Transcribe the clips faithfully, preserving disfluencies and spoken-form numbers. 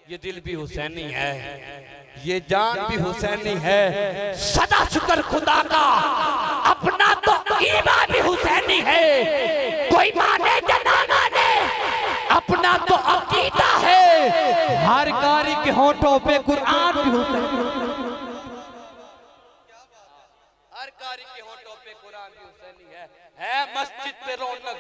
ये दिल भी हुसैनी है, ये जान भी हुसैनी है। सदा शुक्र खुदा का, अपना तो ईमान भी हुसैनी है। कोई माने या ना माने, अपना तो अकीदा है। हर कारी के होठों पे कुरान भी हुसैनी, हर कारी के होठों पे कुरान भी हुसैनी है। है मस्जिद पे रौनक,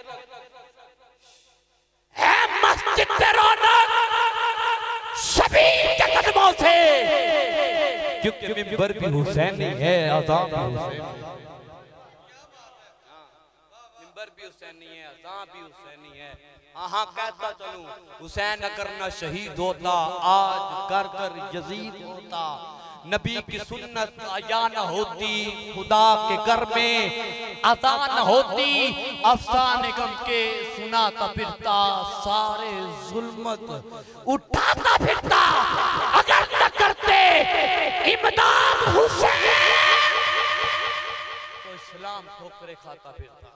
है मस्जिद पे रौनक सभी के कदमों से, क्योंकि मिंबर भी हुसैनी है, अज़ान भी हुसैनी, मिंबर भी हुसैनी है, अज़ान भी हुसैनी है। हाँ कहता चलूं, हुसैन अगर न शहीद होता आज कर कर यजीद होता। नबी की सुन्नत या न होती, खुदा के घर में अज़ान न होती, अफसाने गम के सुनाता फिरता, सारे जुल्मत उठाता फिरता। अगर न करते इमदाद हुसैन तो इस्लाम ठोकरे खाता फिरता,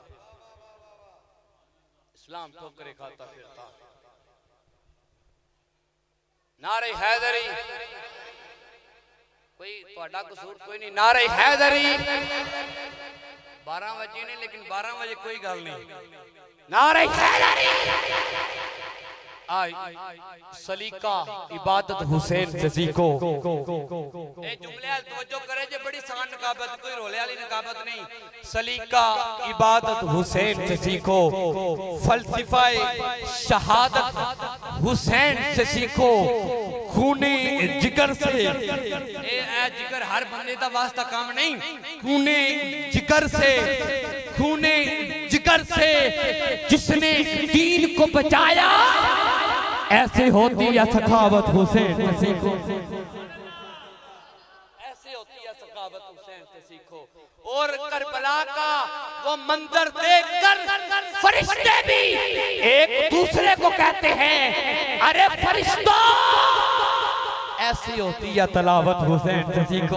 इस्लाम ठोकरे खाता फिरता। नारे हैदरी, कोई ਤੁਹਾਡਾ कसूर कोई नहीं। नारे हैदरी बारह बजे नहीं, लेकिन बारह बजे कोई गल नहीं। नारे हैदरी आई सलीका इबादत हुसैन जजी को। ए जुमले तवज्जो करे जे, बड़ी सान नकाबत, कोई रोले वाली नकाबत नहीं। सलीका इबादत हुसैन जजी को, फलसफाए शहादत हुसैन जजी को, खूने जिगर से। ए ए जिगर हर बंदे दा वास्ता काम नहीं। खूने जिगर से, खूने जिगर से जिसने दीन को बचाया, ऐसे होती है सखावत हुसैन से सीखो, ऐसे होती है सखावत हुसैन से सीखो। और करबला का वो मंजर देखकर फरिश्ते भी एक दूसरे को कहते हैं, अरे फरिश्तों, ऐसी होती है तलावत हुसैन से सीखो,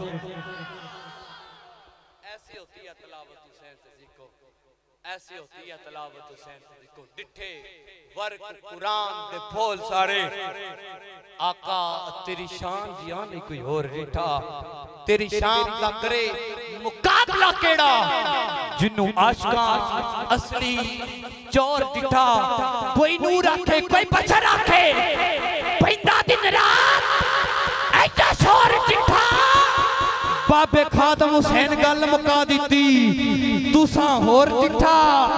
ऐसी होती है तलावत हुसैन से सीखो, ऐसी होती है तलावत हुसैन से सीखो। डिठे वर्क कुरान दे बोल सारे, आका तेरी शान जिया नहीं कोई और डिठा। तेरी शान दा करे मुकाबला केड़ा, जिन्नू आशिका असली चोर डिठा। कोई नूर आखे, कोई बशर आखे, पैंदा दिन रात ऐसा शोर डिठा। बाबे खादम हुसैन गल मुका दिती, तुसा होर डिठा।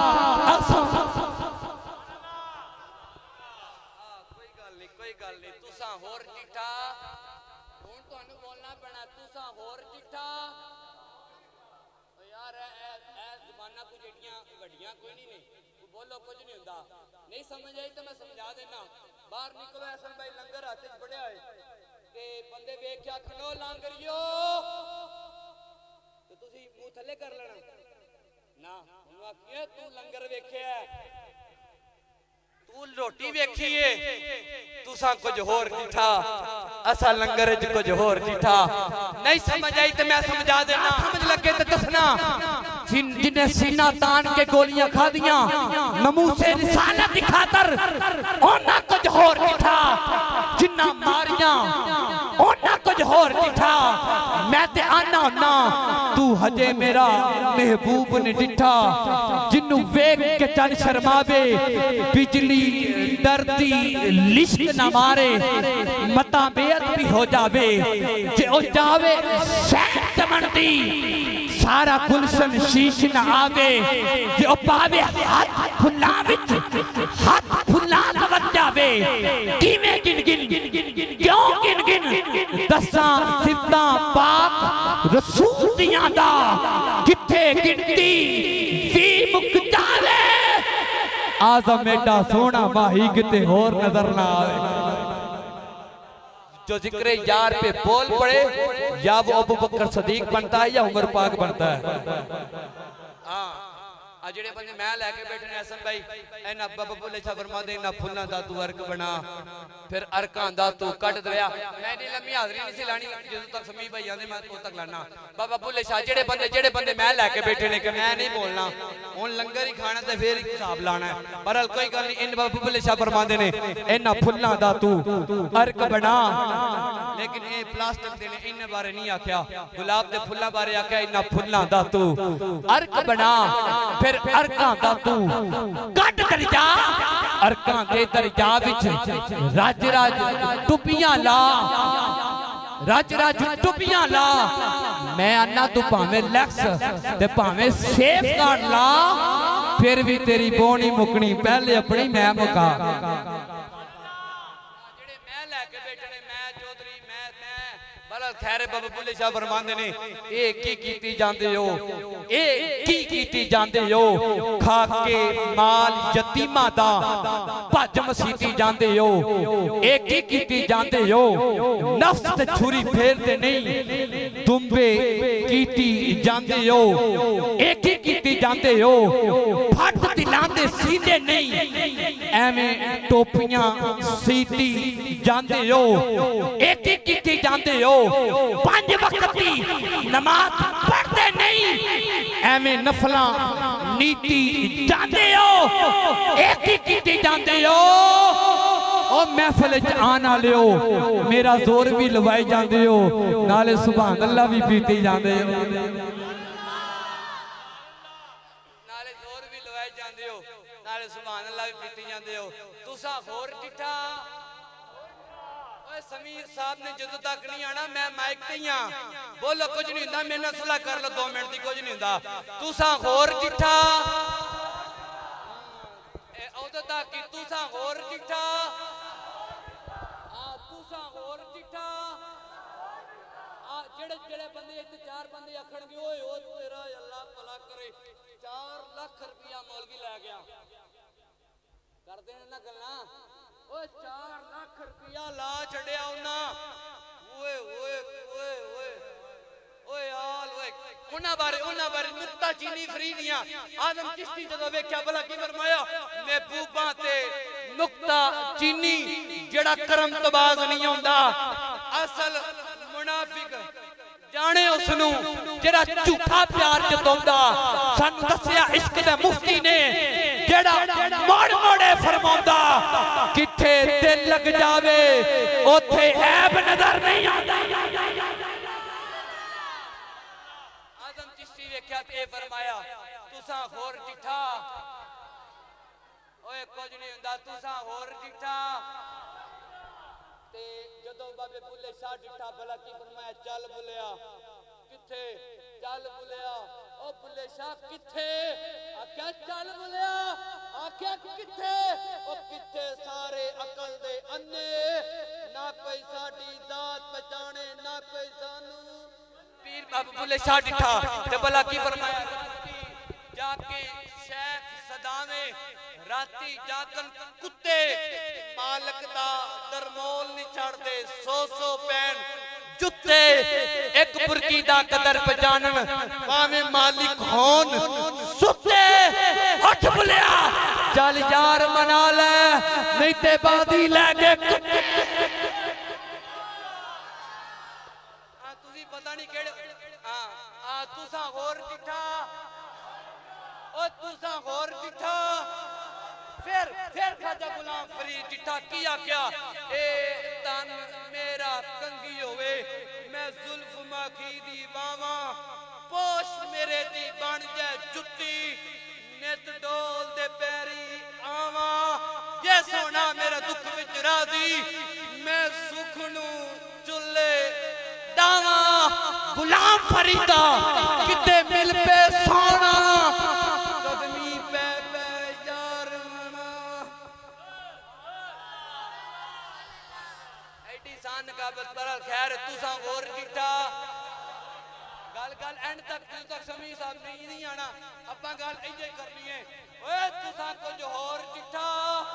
नहीं समझ आई तो मैं समझा देना। बाहर निकलो, ऐसा भाई लंगर हाथ च फड़िया है ते बंदे वेख के आखनो लांगरियो, तो तुसी मुंह थले कर लेना ना। उन्होंने आखिए तू लंगर वेखिया, तू रोटी वेखी है, तुसा कुछ होर डिठा, असा लंगर च कुछ होर डिठा। नहीं समझ आई तो मैं समझा देना, समझ लगे तो दसना। जिन जिन्हें सीना तान के गोलियां खा दिया, नमूसे रिसालत की खातर, ओना कुछ होर डिठा। जिन्ना मारिया ओना कुछ होर डिठा। मैं ते आना होना, तू हजे मेरा महबूब ने डिठा। जिन्नू वेख के चल शर्मावे, बिजली डरती लिश्क न मारे, मता बेअद भी हो जावे। जे ओ जावे सैन चमनदी, सारा गुलशन शीश न आवे। जो पावे हाथ फुला विच, हाथ फुला लग जावे। किवें गिन गिन क्यों गिन गिन दसां सिफतां पाक रसूल दियां दा, किथे गिनती वी मुक जावे। आज़म एडा सोना माही किते होर नजर ना आवे। जो जिक्र यार पे बोल पड़े, या वो अबू बकर सदीक बनता है या उमर पाक बनता है। हाँ आ जेड़े बंदे मैं लैके बैठे ने हसन भाई इन्हां बाबा बुल्ले शाह फरमांदे इन्हां फुल्लां दा तू अर्क बना फिर अर्कां दा तू कट दरिया मैं नहीं लम्मी हाजरी नहीं सी लानी जदों तक समी भाई आंदे मैं उदों तक लाना बाबा बुल्ले शाह जेड़े बंदे जेड़े बंदे मैं लैके बैठे ने कि मैं नहीं बोलना हुण लंगर ही खाना ते फिर हिसाब लाना है पर कोई गल नहीं इन बाबा बुल्ले शाह फरमांदे ने इन्हां फुल्लां दा तू अर्क बना लेकिन ये प्लास्टिक दे ने इन बारे नहीं आख्या गुलाब दे फुल्लां बारे आख्या इन्हां फुल्लां दा तू अर्क बना फिर अर्कां दा तू कट दरिया अर्कां दे दरिया विच राज राज टुपियां ला राज राज टुपियां ला मैं आना तू भावे लैक्स ते भावे सेफ गार्ड ला फिर भी तेरी बोनी मुकनी पहले अपनी मैं मुका जेड़े मैं लेके बैठे ने मैं चौधरी मैं मैं बलल खैर बाबा बुल्ले शाह फरमांदे ने ए की कीती जांदे हो ए की कीती जांदे हो खा के माल यतीमा दा भज मसीती जांदे हो ए की कीती जांदे हो नफ्स ते छुरी फेरदे नहीं दुंबे कीती जांदे हो ए की कीती जांदे हो फट दिलांदे सीधे नहीं एवें टोपियां सीती जांदे हो ए की कीती जांदे हो पांच वक्त दी नमाज पढ़ते नहीं एवें नफला नीति जांदे हो एक ही कीती जांदे हो ओ महफिल च आन वाले हो मेरा जोर भी लवाई जांदे हो नाले सुभान अल्लाह भी पीती जांदे हो नाले जोर भी लवाई जांदे हो नाले सुभान अल्लाह भी पीती जांदे हो तुसा होर डिठा समीर साहब ने जदों तक नहीं आना मैं माइक ते ही हां बोलो कुछ नहीं हुंदा मेरे नाल सलाह कर लो दो मिनट दी कुछ नहीं हुंदा तुसा होर जिठा ए उदों तक कि तुसा होर जिठा हां तुसा होर जिठा आ जेड़े जेड़े बंदे इत्थे चार बंदे आखणगे ओए ओ तेरा अल्लाह भला करे चार लाख रुपया मौलवी लै गया कर देने ना गल्लां ओए चार लाख रुपया ला छड़िया उन्ना ओए ओए ओए ओए ओए आल ओए उन्ना बारे उन्ना बारे नुक्ता चीनी फ्री दियां आदम चिश्ती जदों वेख्या भला की फरमाया महबूबा ते नुक्ता चीनी जेड़ा करम तबाज नहीं होंदा असल मुनाफिक जाने उसनू जेड़ा झूठा प्यार जताउंदा सानू दस्सिया इश्क दे मुफ्ती ने जेड़ा मोड़ मोड़े फरमाउंदा किथे दिल लग जावे ओथे ऐब नजर नहीं आंदा आदम चिश्ती वेख्या ते फरमाया तुसा होर डिठा ओए कुछ नहीं हुंदा तुसा होर डिठा ते जदों बाबे बुल्ले शाह डिठा भला की फरमाया चल बुलिया किथे चल बुलिया ओ बुल्ले शाह किथे आख्या चल बुलिया आख्या किथे ओ किथे सारे अकल दे अन्ने ना कोई साडी जात पहचाने ना कोई सानू पीर बाबा बुल्ले शाह डिठा ते भला की फरमाया जाके शेख सदावे राती जागन कुत्ते मालक दा दरमोल नहीं छड़दे सौ सौ पैन जुत्ते एक बुरकी दा कदर पहचानन भावें मालिक होन सुते उठ बुलिया चल यार मना ले नहीं ते बादी लैके आ तुसी पता नहीं केड़े हां आ तुसा होर डिठा ओ तुसा होर डिठा फिर फिर खाजा गुलाम फरीद डिठा की आख्या ए तन मेरा कंगी होवे मैं जुल्फ माखी दी बावा पोश मेरे दी बन जाए जुत्ती नित डोल दे पैरी आवा ये सोना मेरा दुख विच राजी मैं सुख नू चुल्ले डावा गुलाम फरीदा किते मिल पे सोना कदमी पे पे यार एडी शान का बतरा खैर तुसा और डिठा गल गल एंड तक तक समी साहब नहीं नहीं आना अपना गल इजे करनी है ओए तुसा कुछ होर डिठा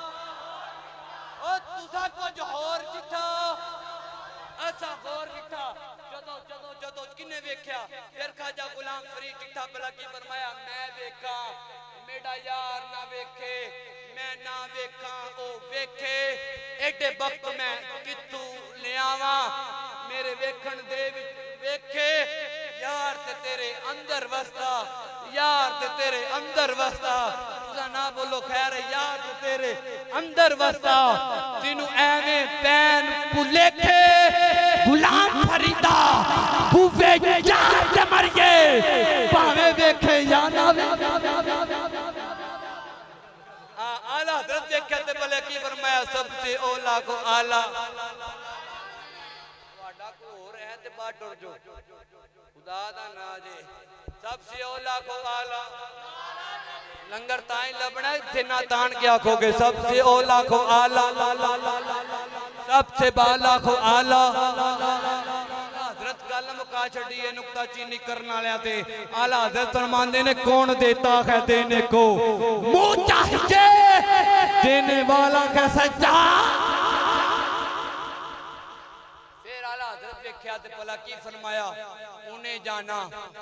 ओ तुसा कुछ होर डिठा ऐसा होर डिठा जदों जदों जदों किने वेख्या फिर खाजा गुलाम फरीद डिठा भला की फरमाया मैं देखा मेरा यार ना वेखे मैं ना वेखा ओ वेखे एडे वक्त मैं कितू ले आवा मेरे वेखण दे विच वेखे यार ते तेरे अंदर वसदा यार ते तेरे अंदर वसदा तुसा ना बोलो खैर यार ते तेरे अंदर वसदा तेनू एवें पैन भुलेखे गुलाम फरीदा बुवे जान ते मर गए भावे वेखे या ना आला हज़रत देखिया ते बोले की फरमाया सबसे औला को आला वाडा को हो रहा है ते बाहर टुर जो खुदा दा ना जे सबसे औला को आला लंगर ताई लबना इथे ना तान के आखोगे सबसे औला को आला सबसे बाला को आला हज़रत गल मुका छड़ी है नुक्ता चीनी करने वाले ते आला हज़रत फरमांदे ने कौन देता है देने को मुंह चाहिए देने वाला है सच्चा फिर आला हज़रत देखिया ते भला की फरमाया उन्हें जाना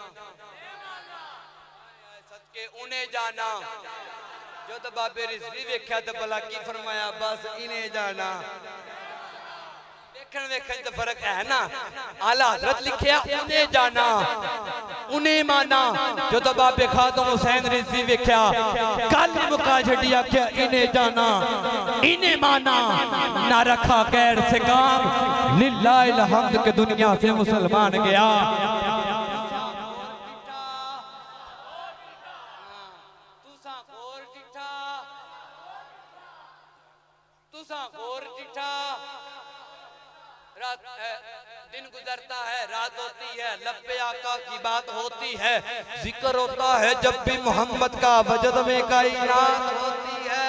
सदके उन्हें जाना जो तो बाबे रिजवी देखिया ते भला की फरमाया बस इन्हें जाना देखण वेखण तो फर्क है ना आला हज़रत लिखिया उन्हें जाना उन्हें माना जो तो बाबे खातून हुसैन रिजवी वेख्या कल मुका छड़ी आख्या इन्हें जाना इन्हें माना ना रखा गैर से काम लिल्लाहिल हम्द के दुनिया से मुसलमान गया तुसा और डिठा तुसा और डिठा रात दिन गुजरता है रात होती है लब्बे आका की बात होती है जिक्र होता है जब भी मोहम्मद का वजद में कायनात होती है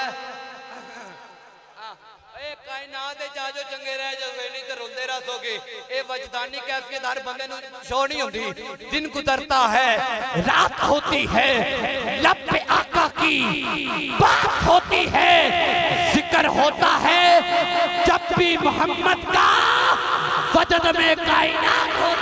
ए कायनात जाजो चंगे रह जाओगे नहीं तो रोंदे रहोगे ए वजदानी कैफियत हर बंदे नु शो नहीं होती दिन गुजरता है रात होती है लब्बे आका की बात होती है जिक्र होता है जब भी मोहम्मद का वजद में कायनात हो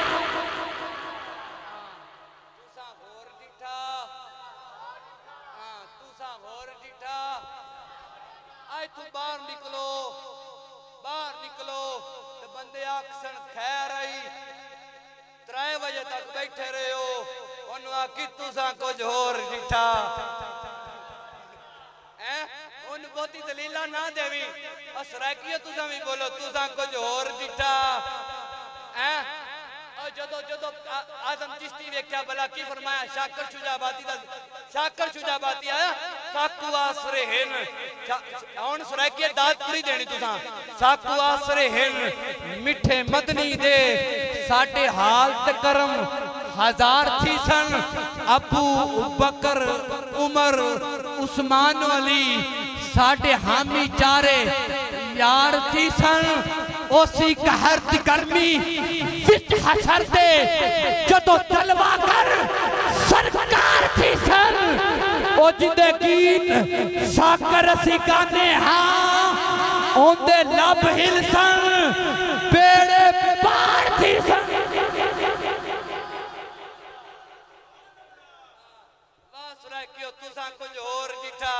तुसा होर डिठा हां तुसा होर डिठा आए तू बाहर निकलो बाहर निकलो ते बंदे आखसन खैर आई त्रै बजे तक बैठे रहे हो ओनु आखी तुसा कुछ होर डिठा हैं उन बहुती दलीला ना देवी असराकियो तुसा भी बोलो तुसा कुछ और डिठा हैं और जदो जदो आजम चिश्ती वेख्या भला की फरमाया शाकर शुजाबाती दा शाकर शुजाबाती आया साकू आसरे हैं हुन सराकिया दात पूरी देनी तुसा साकू आसरे हैं मिठे मदनी दे साडे हाल ते करम हजार थी सन अबू बकर उमर उस्मान अली साडे हामी चारे यार थी सन ओसी कहर दी गर्मी विच हशर दे जदों तलवा कर सरकार थी सन ओ जिंदे गीत शाकर असी गाने हां ओंदे लब हिल सन बेड़े पार थी सन क्यों तुसा कुछ और डिठा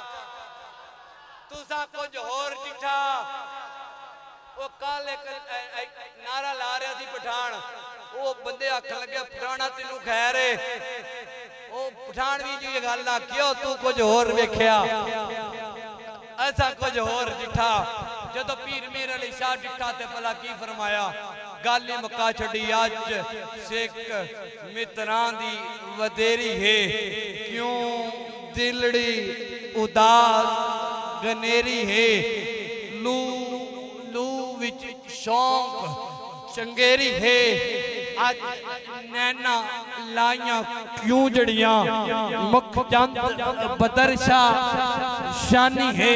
तुसा कुछ और डिठा वो काले नारा ला रहा सी पठान वो बंदे आखन लगे पठाना तेनू खैर है वो पठान भी जी गल ना क्यों तू कुछ और वेख्या ऐसा कुछ और डिठा जदों पीर मीर अली शाह डिठा ते भला की फरमाया गल ही मुका छड़ी अज सिख मित्रां दी वधेरी है क्यों दिलड़ी उदास गनेरी है लू लू विच शौक चंगेरी है आज नैना लाइया क्यों जड़ियां मुख चंद बदरशा शानी है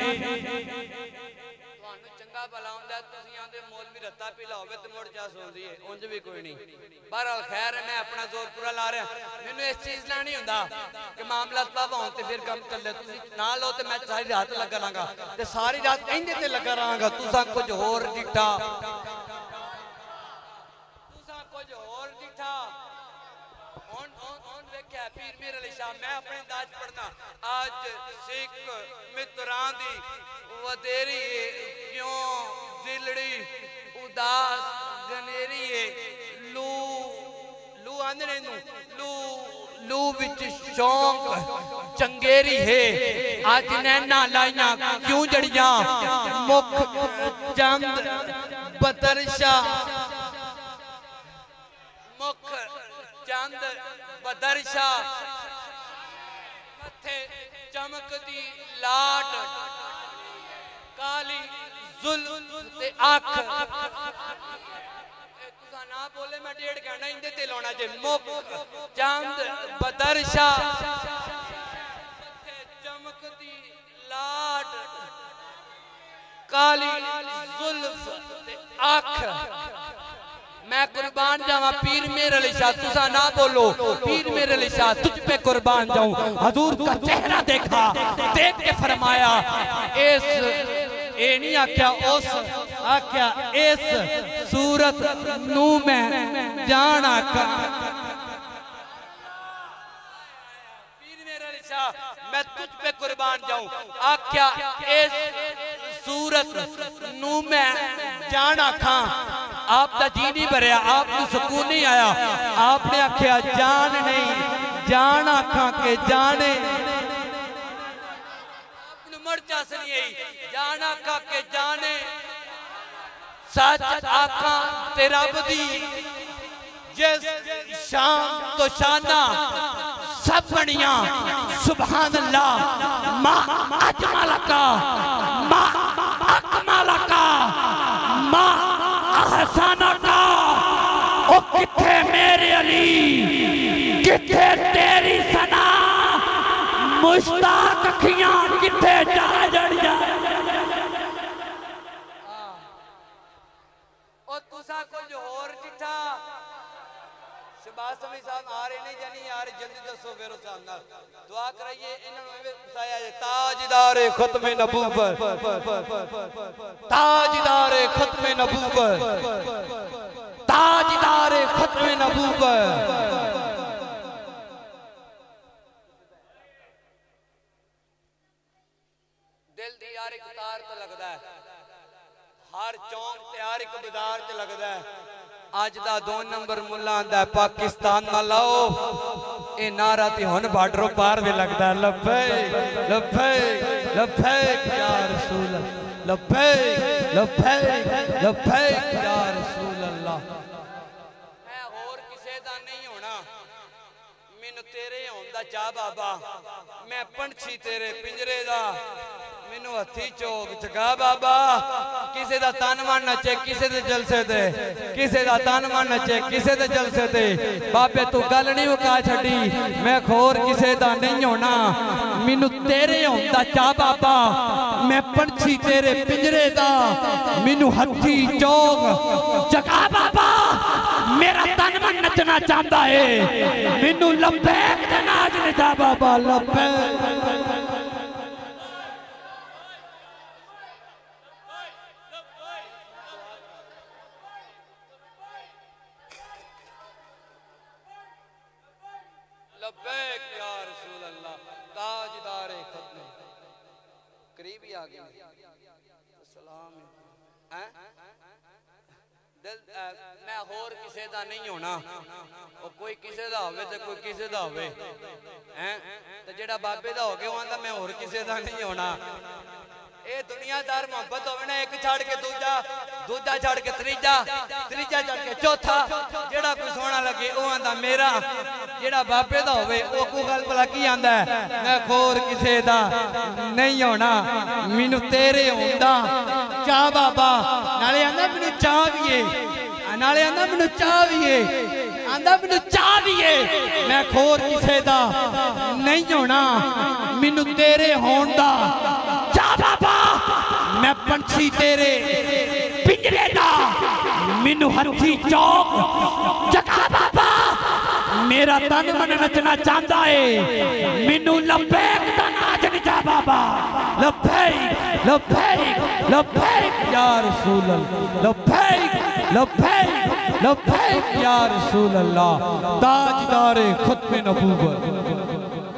चंगा भला हुंदा तुसीं आंदे मौलवी रत्ता पीला होवे ते मुड़ जा सोंदी है उंज भी कोई नहीं बहरहाल खैर है मैं अपना जोर पूरा ला रहा मैनू इस चीज ना नहीं हुंदा कि मामला तबाह होण ते फिर काम चले तुसीं ना लो ते मैं सारी रात लगा रहांगा ते सारी रात इंदे ते लगा रहांगा तुसां कुछ होर डिठा तुसां कुछ होर डिठा हुण हुण हुण वेख्या पीर मीर अली शाह मैं अपने अंदाज पढ़ना आज सिख मित्रां दी वदेरी क्यों दिलड़ी उदास गनेरी लू लू आंदे नू लू लू विच शौक चंगेरी है आज नैना लाइया क्यों जड़िया मुख चंद बदरशा मुख चंद बदरशा मथे चमकदी लाट काली जुल्फ ते अख ना बोले मैं डेढ़ घंटा इंदे ते लाना जे मुख चंद बदरशा चमकदी लाट काली जुल्फ ते अख मैं कुर्बान जावा पीर मेरे अली शाह तुसा ना बोलो पीर मेरे अली शाह तुझ पे कुर्बान जाऊं हजूर का चेहरा देखा देख के फरमाया इस ए नहीं आख्या उस आख्या इस सूरत नू मैं जाना का पीर मेरे अली शाह मैं तुझ पे कुर्बान जाऊं आख्या इस सूरत नू मैं जाना खा आपका जी नहीं भरया आपको सुकून नहीं आया आपने आख्या जान नहीं जान आखा के जाने मर्चा नहीं आई जान आखा के जाने सच आखा तेरा बदी जिस शाम तो शाना सब बनिया सुभान अल्लाह मा अजमल का मा अकमल का मा अहसाना का ओ किथे मेरे अली किथे तेरी सना मुश्ताक अखियां किथे जा जड़िया ओ तुसा कुछ होर चिट्ठा शहबाज समी साहब आ रहे नहीं जानी यार जल्दी दसो फिर उस साहब नाल दुआ कराइए इन्हां नूं बताया जे ताजदार खत्म नबूवत ताजदार खत्म नबूवत ताजदार खत्म नबूवत दिल दी यार एक तार तो लगदा है हर चौंक ते हर एक बाजार च लगदा है आज दा दो नंबर मुल्ला आंदा है पाकिस्तान ना लाओ ए नारा ते हुन बार्डरों पार वे लगदा है लब्बैक लब्बैक लब्बैक या रसूल अल्लाह लब्बैक लब्बैक लब्बैक या रसूल अल्लाह मैं और किसे दा नहीं होना मैनू तेरे होण दा चाह बाबा मैं पंछी तेरे पिंजरे दा मैनू हथी चौक चगा बाबा किसे दा तन मन नचे किसे दे जलसे ते किसे दा तन मन नचे किसे दे जलसे ते बाबे तू गल नहीं मुका छड़ी मैं खोर किसे दा नहीं होना मैनू तेरे होंदा चा बाबा मैं पंछी तेरे पिंजरे दा मैनू हथी चौक चगा बाबा मेरा तन मन नचना चाहता है मैनू लब्बैक दे नाज ने जा बाबा लब्बैक लब्बैक या रसूल अल्लाह ताजदार खत्म करीब ही आ गया सलाम है दिल मैं होर किसे दा नहीं होना ओ कोई किसे दा होवे ते कोई किसे दा होवे हैं ते जेड़ा बाबे दा हो गया वो आंदा मैं होर किसे दा नहीं होना ए दुनियादार मोहब्बत होवे ना एक छाड़ के दूजा दूजा छाड़ के तीजा तीजा छाड़ के चौथा जेड़ा कोई सोना लगे वो आंदा मेरा जेड़ा बाबे दा होवे ओ को गल भला की आंदा है मैं खोर किसे दा नहीं होना मैनू तेरे होंदा चा बाबा नाले आंदा मैनू चा भी है नाले आंदा मैनू चा भी है आंदा मैनू चा भी है मैं खोर किसे दा नहीं होना मैनू तेरे होंदा चा बाबा मैं पंछी तेरे पिंजरे दा मैनू हथी चौक जगा बाबा मेरा तन मन नचना चाहता है मैनू लब्बैक दा नाच नचा बाबा लब्बैक लब्बैक लब्बैक या रसूल अल्लाह लब्बैक लब्बैक लब्बैक या रसूल अल्लाह ताजदार खत्म नबूवत